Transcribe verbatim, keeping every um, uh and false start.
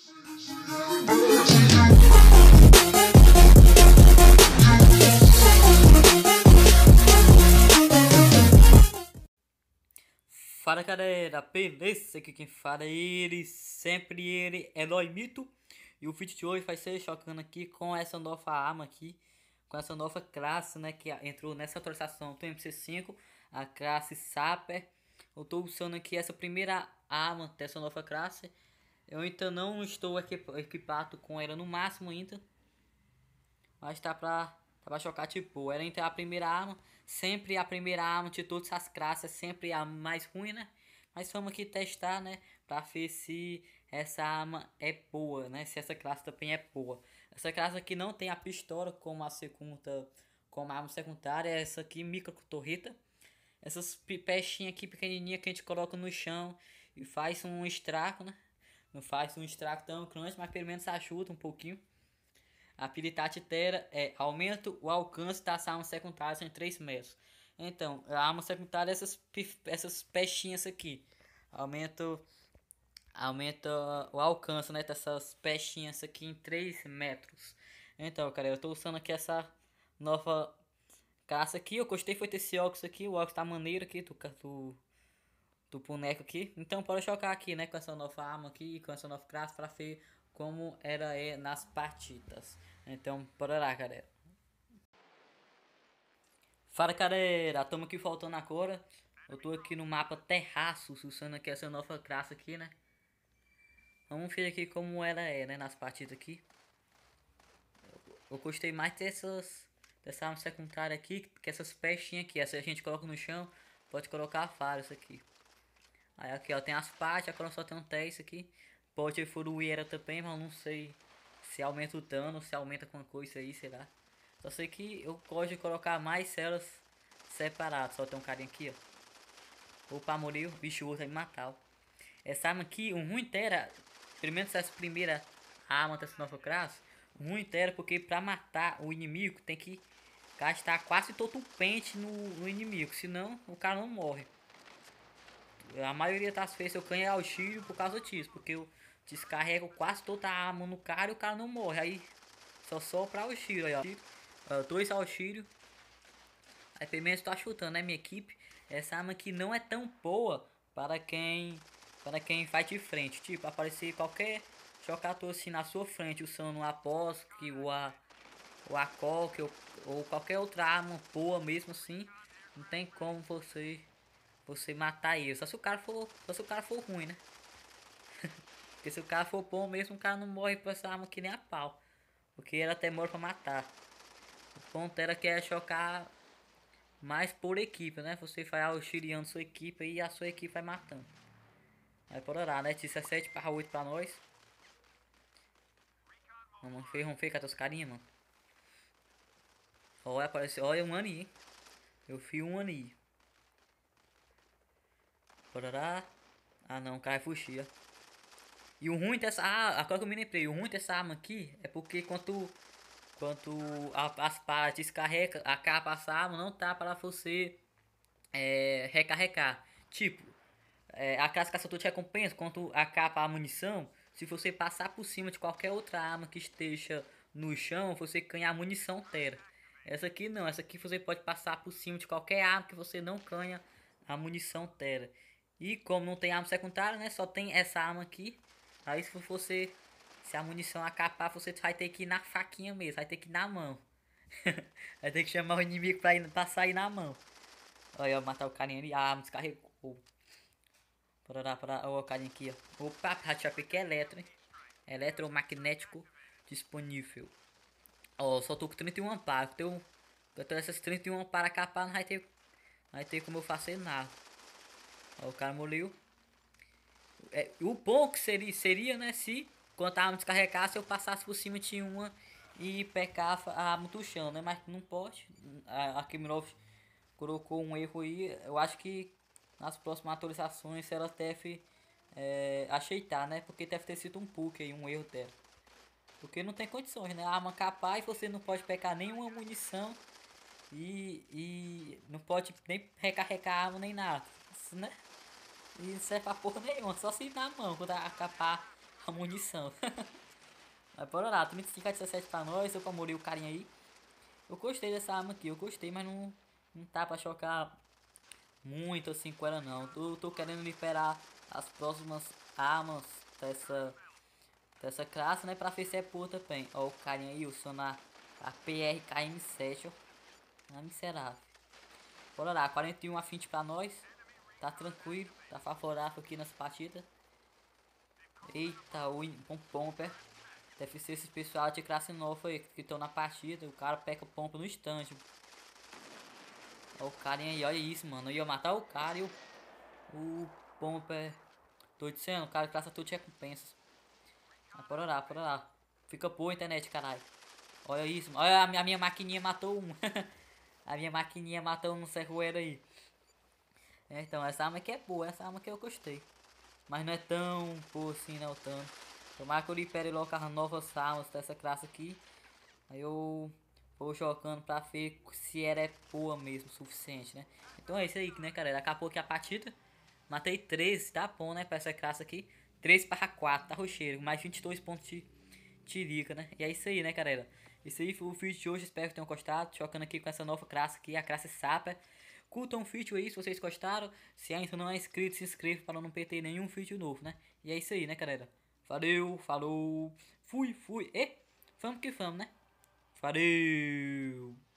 Fala galera, beleza? Aqui quem fala é ele, sempre ele, Eloy Mito. E o vídeo de hoje vai ser chocando aqui com essa nova arma aqui, com essa nova classe, né, que entrou nessa atualização do M C cinco, a classe Sapper. Eu tô usando aqui essa primeira arma dessa nova classe. Eu ainda não estou equipado com ela no máximo ainda, mas tá pra, tá pra chocar tipo, ela ainda é a primeira arma. Sempre a primeira arma de todas as classes, sempre a mais ruim, né? Mas vamos aqui testar, né? Pra ver se essa arma é boa, né? Se essa classe também é boa. Essa classe aqui não tem a pistola como a segunda, como a arma secundária. Essa aqui, micro torreta. Essas pechinhas aqui pequenininha que a gente coloca no chão e faz um estrago, né? Não faz um estrago tão grande, mas pelo menos ajuda um pouquinho. A habilidade dela é aumenta o alcance das armas secundárias em três metros. Então, a arma secundária é essas, essas pechinhas aqui. Aumenta, aumenta o alcance, né, dessas pechinhas aqui em três metros. Então, cara, eu tô usando aqui essa nova caça aqui. Eu gostei foi desse óculos aqui. O óculos tá maneiro aqui do, do, do boneco aqui. Então, bora jogar aqui, né, com essa nova arma aqui, com essa nova classe pra ver como ela é nas partidas. Então, bora lá, galera. Fala, galera, estamos aqui voltando agora. Eu tô aqui no mapa Terraços, usando aqui essa nova classe aqui, né? Vamos ver aqui como ela é, né, nas partidas aqui. Eu gostei mais dessas, dessa arma secundária aqui, que essas pechinhas aqui. Essa a gente coloca no chão, pode colocar várias aqui. Aí aqui, ó, tem as partes, agora só tem um teste aqui. Pode evoluir ela também, mas não sei se aumenta o dano, se aumenta alguma coisa aí, sei lá. Só sei que eu gosto de colocar mais células separadas. Só tem um carinha aqui, ó. Opa, morreu. Bicho, o outro vai me matar, ó. Essa arma aqui, o ruim dela, pelo menos essa primeira arma dessa nova classe, o ruim dela porque pra matar o inimigo tem que gastar quase todo o pente no, no inimigo. Senão o cara não morre. A maioria das vezes eu ganho auxílio por causa disso, porque eu descarrego quase toda a arma no cara e o cara não morre. Aí só sopra auxílio aí, ó. Uh, dois auxílios. Aí pelo menos tô chutando, né, minha equipe. Essa arma aqui não é tão boa para quem para quem vai de frente. Tipo, aparecer qualquer jogador assim na sua frente usando um Aposk ou a o A C O ou, ou qualquer outra arma boa mesmo assim. Não tem como você você matar ele. Só se o cara for, só se o cara for ruim, né? Porque se o cara for bom mesmo, o cara não morre por essa arma que nem a pau. Porque ela até morre pra matar. O ponto era que é chocar mais por equipe, né? Você vai auxiliando sua equipe e a sua equipe vai matando. Aí bora lá, né? dezessete para oito pra nós. Vamos ver, vamos ver, cadê os carinha, mano? Olha, apareceu, olha um ani. Eu fui um ani. Bora lá. Ah não, o cara vai fugir, ó. E o ruim dessa... Ah, agora que eu me lembrei. O ruim dessa arma aqui é porque quando... Quando a, as paras descarrega, a capa dessa arma não tá para você é, recarregar. Tipo, é, a classificação de recompensa, quando acaba a munição, se você passar por cima de qualquer outra arma que esteja no chão, você ganha a munição inteira. Essa aqui não, essa aqui você pode passar por cima de qualquer arma que você não ganha a munição inteira. E como não tem arma secundária, né, só tem essa arma aqui. Aí se você, se a munição acabar, você vai ter que ir na faquinha mesmo, vai ter que ir na mão. Vai ter que chamar o inimigo pra, ir, pra sair na mão. Olha, matar o carinha ali, a arma descarregou. Bora lá, bora lá, ó, o carinha aqui, ó. Opa, já que é eletro, hein? Eletromagnético disponível. Ó, só tô com trinta e um amparo. Então, eu tenho essas trinta e um amparo capaz, não vai ter, não vai ter como eu fazer nada. Ó, o cara morreu. É, o bom que seria, seria, né, se quando a arma descarregasse eu passasse por cima de uma e pegava a arma do chão, né? Mas não pode. A, a Kimirov colocou um erro aí. Eu acho que nas próximas atualizações ela deve é, ajeitar, né? Porque deve ter sido um bug aí, um erro dela. Porque não tem condições, né? A arma capaz, você não pode pegar nenhuma munição e, e não pode nem recarregar a arma nem nada, né? E não serve pra porra nenhuma, só se ir na mão quando a capa a munição. Mas bora lá, trinta e cinco a dezessete pra nós, deu pra morrer o carinha aí. Eu gostei dessa arma aqui, eu gostei, mas não, não tá pra chocar muito assim com ela não. Tô, tô querendo liberar as próximas armas dessa, dessa classe, né, pra ver se é boa também. Ó o carinha aí, usando a, a P R K M sete, ó. Ah, miserável. Bora lá, quarenta e um a vinte pra nós. Tá tranquilo, tá favorável aqui nas partidas. Eita, o um pomper. Deve ser esses pessoal de classe nova aí que estão na partida. O cara pega pompa no instante. Olha o carinha aí, olha isso, mano. Eu ia matar o cara e o, o pomper. Tô dizendo, o cara de classe tudo recompensas. Mas bora lá, bora lá. Fica boa a internet, caralho. Olha isso, olha a minha, a minha maquininha matou um. A minha maquininha matou um serroeiro aí. É, então, essa arma aqui é boa, essa arma aqui eu gostei. Mas não é tão boa assim, não, tanto. Tomara que eu libere logo as novas armas dessa classe aqui. Aí eu vou jogando pra ver se ela é boa mesmo, o suficiente, né? Então é isso aí, né, galera? Acabou aqui a partida. Matei treze, tá bom, né, pra essa classe aqui. três para quatro, tá rocheiro. Mais vinte e dois pontos de tirica, né? E é isso aí, né, galera? Isso aí foi o vídeo de hoje, espero que tenham gostado. Jogando aqui com essa nova classe aqui, a classe Sapa. Curtam o vídeo aí se vocês gostaram. Se ainda não é inscrito, se inscreva para não perder nenhum vídeo novo, né? E é isso aí, né, galera? Valeu, falou, fui, fui. E vamos que vamos, né? Valeu!